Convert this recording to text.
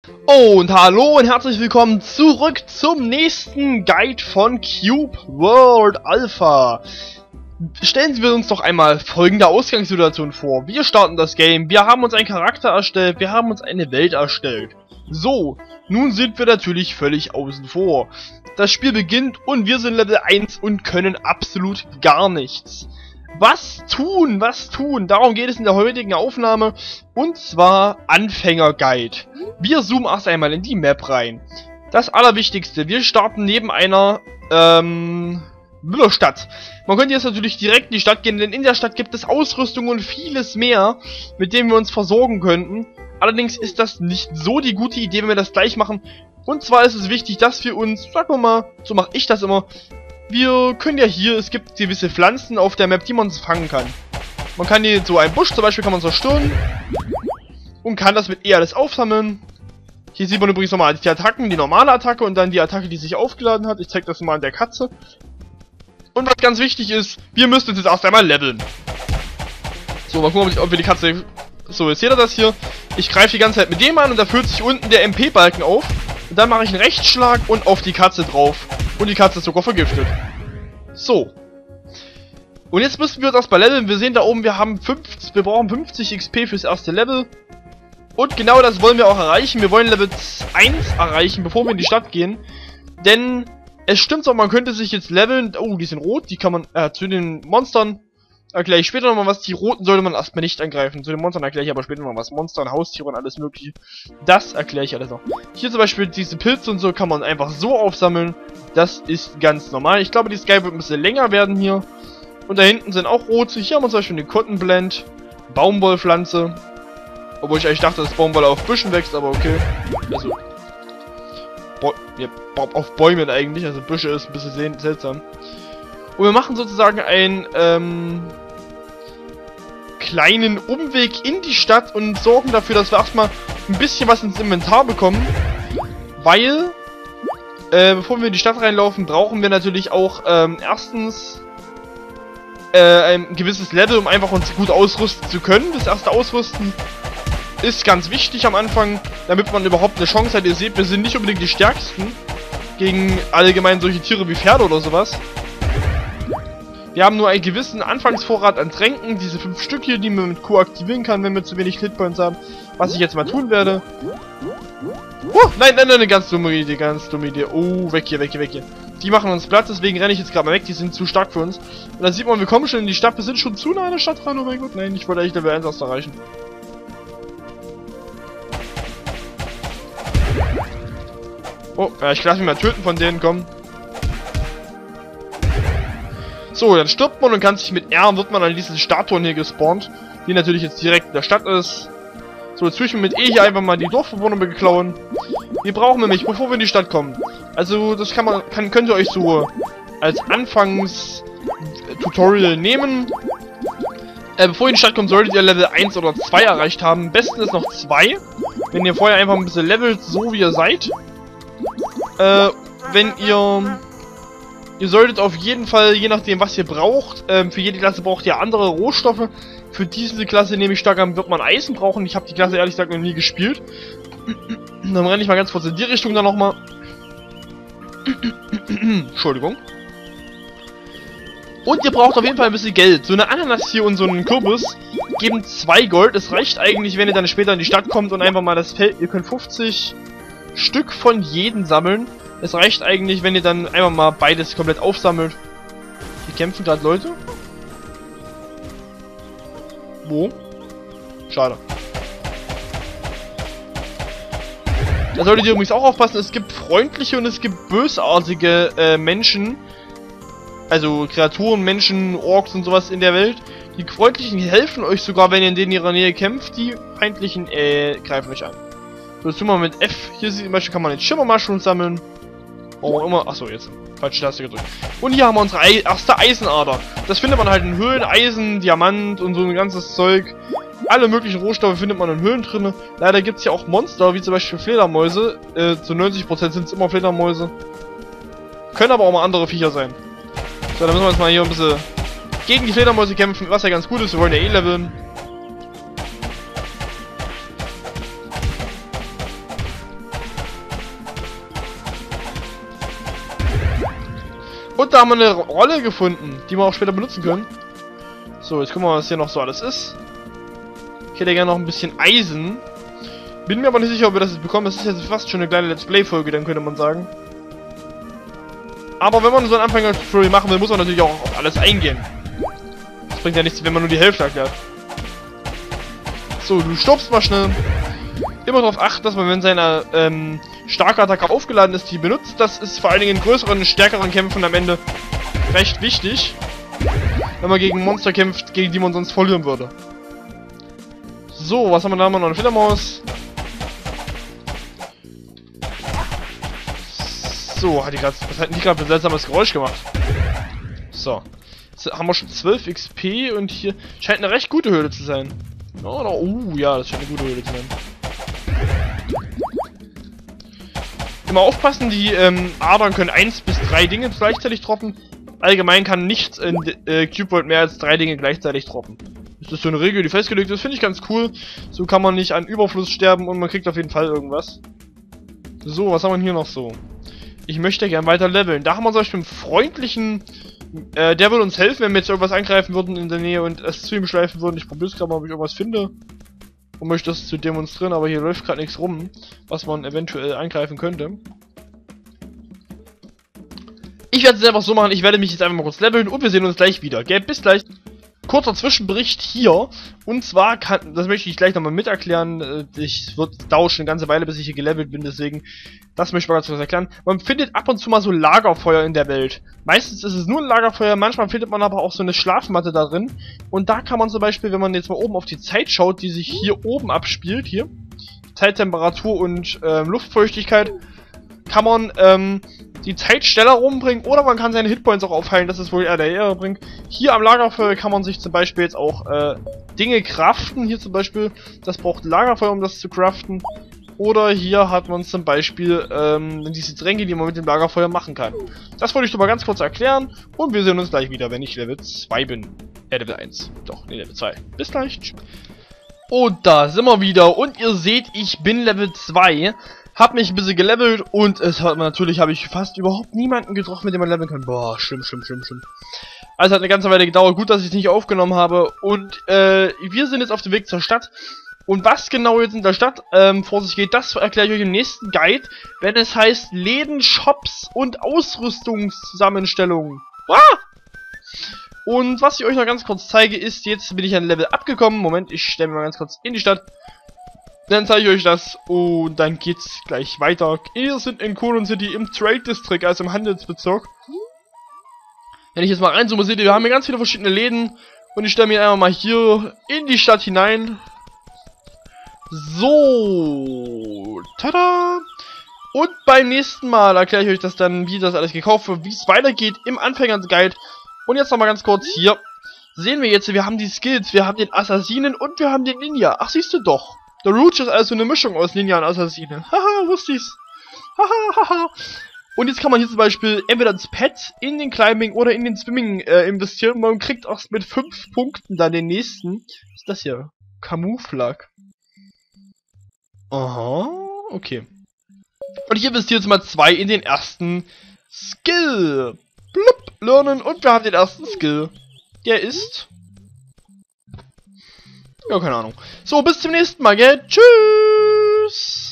Und hallo und herzlich willkommen zurück zum nächsten Guide von Cube World Alpha. Stellen wir uns doch einmal folgende Ausgangssituation vor. Wir starten das Game, wir haben uns einen Charakter erstellt, wir haben uns eine Welt erstellt. So, nun sind wir natürlich völlig außen vor. Das Spiel beginnt und wir sind Level 1 und können absolut gar nichts. Was tun? Was tun? Darum geht es in der heutigen Aufnahme. Und zwar Anfänger-Guide. Wir zoomen erst einmal in die Map rein. Das Allerwichtigste, wir starten neben einer Müllerstadt. Man könnte jetzt natürlich direkt in die Stadt gehen, denn in der Stadt gibt es Ausrüstung und vieles mehr, mit dem wir uns versorgen könnten. Allerdings ist das nicht so die gute Idee, wenn wir das gleich machen. Und zwar ist es wichtig, dass wir uns, sagen wir mal, so mache ich das immer, wir können ja hier, es gibt gewisse Pflanzen auf der Map, die man fangen kann. Man kann hier so einen Busch zum Beispiel kann man zerstören und kann das mit E alles aufsammeln. Hier sieht man übrigens nochmal die Attacken, die normale Attacke und dann die Attacke, die sich aufgeladen hat. Ich zeige das mal an der Katze. Und was ganz wichtig ist, wir müssen uns jetzt erst einmal leveln. So, mal gucken, ob wir die Katze... So, jetzt seht ihr das hier. Ich greife die ganze Zeit mit dem an und da führt sich unten der MP-Balken auf. Und dann mache ich einen Rechtsschlag und auf die Katze drauf. Und die Katze ist sogar vergiftet. So. Und jetzt müssen wir uns erstmal leveln. Wir sehen da oben, wir brauchen 50 XP fürs erste Level. Und genau das wollen wir auch erreichen. Wir wollen Level 1 erreichen, bevor wir in die Stadt gehen. Denn es stimmt auch, man könnte sich jetzt leveln. Oh, die sind rot. Die kann man zu den Monstern erkläre ich später nochmal was. Die roten sollte man erstmal nicht angreifen. Zu den Monstern erkläre ich aber später noch was. Monster und Haustiere und alles mögliche. Das erkläre ich alles noch. Hier zum Beispiel diese Pilze und so kann man einfach so aufsammeln. Das ist ganz normal. Ich glaube, die Sky wird ein bisschen länger werden hier. Und da hinten sind auch rote. Hier haben wir zum Beispiel eine Cotton Blend. Baumwollpflanze. Obwohl ich eigentlich dachte, dass Baumwolle auf Büschen wächst, aber okay. Also. Auf Bäumen eigentlich. Also Büsche ist ein bisschen seltsam. Und wir machen sozusagen einen kleinen Umweg in die Stadt und sorgen dafür, dass wir erstmal ein bisschen was ins Inventar bekommen. Weil, bevor wir in die Stadt reinlaufen, brauchen wir natürlich auch erstens ein gewisses Level, um einfach uns gut ausrüsten zu können. Das erste Ausrüsten ist ganz wichtig am Anfang, damit man überhaupt eine Chance hat. Ihr seht, wir sind nicht unbedingt die Stärksten gegen allgemein solche Tiere wie Pferde oder sowas. Wir haben nur einen gewissen Anfangsvorrat an Tränken, diese 5 Stück hier, die man mit Q aktivieren kann, wenn wir zu wenig Hitpoints haben. Was ich jetzt mal tun werde. Nein, ganz dumme Idee, Oh, weg hier. Die machen uns Platz, deswegen renne ich jetzt gerade mal weg, die sind zu stark für uns. Und da sieht man, wir kommen schon in die Stadt, wir sind schon zu nah an der Stadt dran, oh mein Gott. Nein, ich wollte eigentlich Level 1 erst erreichen. Oh, ja, ich lasse mich mal töten von denen, komm. So, dann stirbt man und kann sich mit R wird man an diesen Statuen hier gespawnt, die natürlich jetzt direkt in der Stadt ist. So, jetzt will ich mir mit E hier einfach mal die Dorfbewohner beklauen. Wir brauchen nämlich, bevor wir in die Stadt kommen. Also, das könnt ihr euch so als Anfangs-Tutorial nehmen. Bevor ihr in die Stadt kommt, solltet ihr Level 1 oder 2 erreicht haben. Am besten ist noch 2. Wenn ihr vorher einfach ein bisschen levelt, so wie ihr seid. Wenn ihr solltet auf jeden Fall, je nachdem was ihr braucht, für jede Klasse braucht ihr andere Rohstoffe. Für diese Klasse nehme ich stark an, wird man Eisen brauchen. Ich habe die Klasse ehrlich gesagt noch nie gespielt. Dann renne ich mal ganz kurz in die Richtung dann nochmal. Entschuldigung. Und ihr braucht auf jeden Fall ein bisschen Geld. So eine Ananas hier und so einen Kürbis geben 2 Gold. Es reicht eigentlich, wenn ihr dann später in die Stadt kommt und einfach mal das Feld... Ihr könnt 50 Stück von jedem sammeln. Es reicht eigentlich, wenn ihr dann einfach mal beides komplett aufsammelt. Hier kämpfen gerade Leute. Wo? Schade. Da solltet ihr übrigens auch aufpassen, es gibt freundliche und es gibt bösartige Menschen. Also Kreaturen, Menschen, Orks und sowas in der Welt. Die freundlichen helfen euch sogar, wenn ihr in denen ihrer Nähe kämpft. Die feindlichen greifen euch an. So, jetzt tun wir mit F. Hier zum Beispiel kann man den Schimmer-Mushrooms sammeln. Oh, immer. Achso, jetzt. Falsche Taste gedrückt. Und hier haben wir unsere erste Eisenader. Das findet man halt in Höhlen. Eisen, Diamant und so ein ganzes Zeug. Alle möglichen Rohstoffe findet man in Höhlen drin. Leider gibt es ja auch Monster, wie zum Beispiel Fledermäuse. Zu 90% sind es immer Fledermäuse. Können aber auch mal andere Viecher sein. So, dann müssen wir jetzt mal hier ein bisschen gegen die Fledermäuse kämpfen, was ja ganz gut ist. Wir wollen ja leveln. Und da haben wir eine Rolle gefunden, die wir auch später benutzen können. So, jetzt gucken wir mal, was hier noch so alles ist. Ich hätte gerne noch ein bisschen Eisen. Bin mir aber nicht sicher, ob wir das jetzt bekommen. Das ist jetzt fast schon eine kleine Let's Play-Folge, dann könnte man sagen. Aber wenn man so einen Anfänger-Tutorial machen will, muss man natürlich auch auf alles eingehen. Das bringt ja nichts, wenn man nur die Hälfte erklärt. So, du stoppst mal schnell. Immer darauf achten, dass man, wenn seine starke Attacke aufgeladen ist, die benutzt. Das ist vor allen Dingen in größeren, stärkeren Kämpfen am Ende recht wichtig. Wenn man gegen Monster kämpft, gegen die man sonst verlieren würde. So, was haben wir da? Haben wir noch eine Fledermaus. So, was hat die gerade für ein seltsames Geräusch gemacht? So. Jetzt haben wir schon 12 XP und hier scheint eine recht gute Höhle zu sein. Oh, ja, das scheint eine gute Höhle zu sein. Immer aufpassen, die Adern können 1 bis 3 Dinge gleichzeitig droppen. Allgemein kann nichts in Cube World mehr als 3 Dinge gleichzeitig droppen. Das ist so eine Regel, die festgelegt ist, finde ich ganz cool. So kann man nicht an Überfluss sterben und man kriegt auf jeden Fall irgendwas. So, was haben wir hier noch so? Ich möchte gern weiter leveln. Da haben wir zum Beispiel einen freundlichen, der will uns helfen, wenn wir jetzt irgendwas angreifen würden in der Nähe und es zu ihm schleifen würden. Ich probiere es gerade mal, ob ich irgendwas finde. Und möchte das zu demonstrieren, aber hier läuft gerade nichts rum, was man eventuell angreifen könnte. Ich werde es einfach so machen, ich werde mich jetzt einfach mal kurz leveln und wir sehen uns gleich wieder, gell? Bis gleich. Kurzer Zwischenbericht hier. Und zwar das möchte ich gleich nochmal mit erklären. Dauert schon eine ganze Weile, bis ich hier gelevelt bin, deswegen, das möchte ich mal ganz kurz erklären. Man findet ab und zu mal so Lagerfeuer in der Welt. Meistens ist es nur ein Lagerfeuer, manchmal findet man aber auch so eine Schlafmatte da drin. Und da kann man zum Beispiel, wenn man jetzt mal oben auf die Zeit schaut, die sich hier oben abspielt, hier, Zeittemperatur und Luftfeuchtigkeit, kann man die Zeit schneller rumbringen oder man kann seine Hitpoints auch aufheilen, das ist wohl eher der Ehre bringt. Hier am Lagerfeuer kann man sich zum Beispiel jetzt auch Dinge craften, hier zum Beispiel, das braucht Lagerfeuer, um das zu craften. Oder hier hat man zum Beispiel diese Tränke, die man mit dem Lagerfeuer machen kann. Das wollte ich doch mal ganz kurz erklären und wir sehen uns gleich wieder, wenn ich Level 2 bin. Level 1. Doch, nee, Level 2. Bis gleich. Und da sind wir wieder und ihr seht, ich bin Level 2. Hab mich ein bisschen gelevelt und natürlich habe ich fast überhaupt niemanden getroffen, mit dem man leveln kann. Boah, schlimm. Also hat eine ganze Weile gedauert. Gut, dass ich es nicht aufgenommen habe. Und wir sind jetzt auf dem Weg zur Stadt. Und was genau jetzt in der Stadt vor sich geht, das erkläre ich euch im nächsten Guide, wenn es heißt Läden, Shops und Ausrüstungszusammenstellungen. Und was ich euch noch ganz kurz zeige, ist, jetzt bin ich ein Level abgekommen. Moment, ich stelle mich mal ganz kurz in die Stadt. Dann zeige ich euch das und dann geht's gleich weiter. Wir sind in Colon City im Trade District, also im Handelsbezirk. Wenn ich jetzt mal reinzoome, seht ihr, wir haben hier ganz viele verschiedene Läden. Und ich stelle mich einfach mal hier in die Stadt hinein. So. Tada! Und beim nächsten Mal erkläre ich euch das dann, wie das alles gekauft wird, wie es weitergeht im Anfängerguide. Und jetzt nochmal ganz kurz hier. Sehen wir jetzt, wir haben die Skills, wir haben den Assassinen und wir haben den Ninja. Ach, siehst du doch. Der Rouge ist also eine Mischung aus Ninja und Assassine. Haha, wusste ich's. Haha. Und jetzt kann man hier zum Beispiel entweder ins Pet, in den Climbing oder in den Swimming investieren. Man kriegt auch mit 5 Punkten dann den nächsten. Was ist das hier? Camouflage. Aha, okay. Und ich investiere jetzt mal 2 in den ersten Skill. Blub, lernen und wir haben den ersten Skill. Der ist... Ja, keine Ahnung. So, bis zum nächsten Mal, gell? Tschüss!